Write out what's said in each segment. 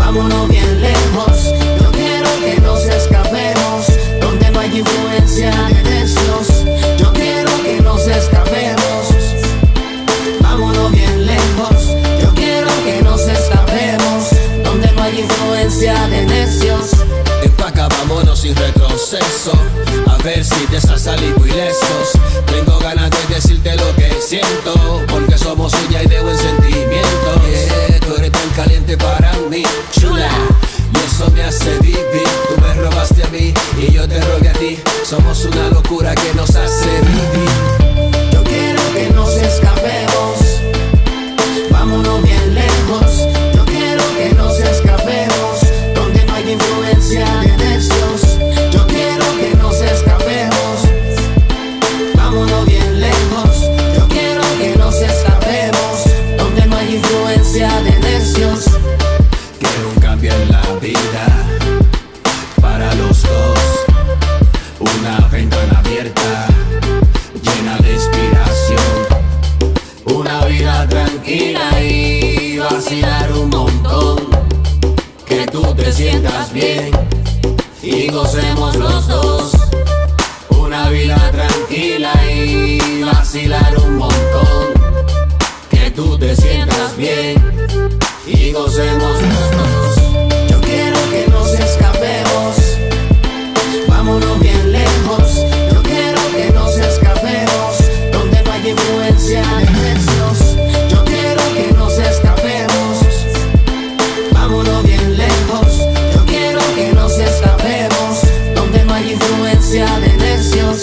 vámonos bien lejos. Yo quiero que nos escapemos, donde no hay influencia de necios. Yo quiero que nos escapemos, vámonos bien lejos. Yo quiero que nos escapemos, donde no hay influencia de necios. Empaca, vámonos sin retroceso, a ver si de esa salimos ilesos. Tengo ganas de decirte lo que siento, porque somos uña y de buen sentimiento. Tú eres tan caliente para mí, chula, y eso me hace vivir. Tú me robaste a mí y yo te robé a ti. Somos una locura que nos hace vivir. Yo quiero que nos escapemos, vámonos bien lejos. Yo quiero que nos escapemos, donde no hay influencia de necios. Yo quiero que nos escapemos, vámonos bien lejos. Yo quiero que nos escapemos, donde no hay influencia de necios. Quiero un cambio en la vida para los dos, una ventana abierta llena de inspiración, una vida tranquila y vacilar un montón. Que tú te sientas bien y gocemos los dos, una vida tranquila y vacilar un montón. Que tú te sientas bien y gocemos los dos. Yo quiero que nos escapemos, vámonos bien lejos. Yo quiero que nos escapemos, donde no hay influencia de necios. Yo quiero que nos escapemos, vámonos bien lejos. Yo quiero que nos escapemos, donde no hay influencia de necios.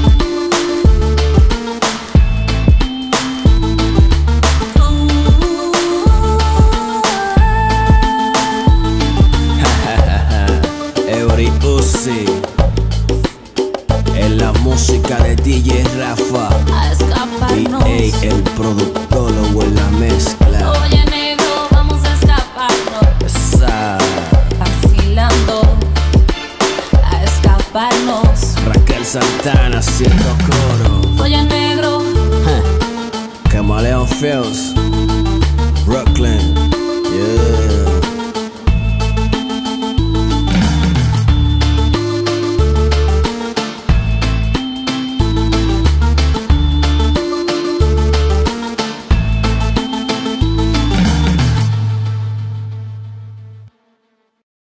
Every Uzi, en la música de DJ Rafa, A escaparnos. y el productor o en la mezcla. Oye, negro, vamos a escaparnos. Esa Vacilando. A escaparnos. Raquel Santana haciendo coro. Oye, negro. Camaleón Feos.